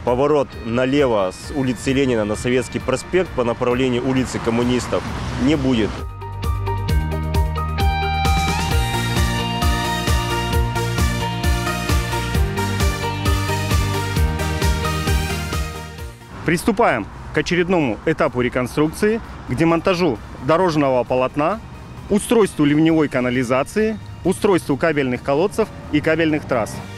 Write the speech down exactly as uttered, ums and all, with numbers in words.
поворот налево с улицы Ленина на Советский проспект по направлению улицы Коммунистов не будет. Приступаем к очередному этапу реконструкции, к демонтажу дорожного полотна, устройству ливневой канализации, устройству кабельных колодцев и кабельных трасс.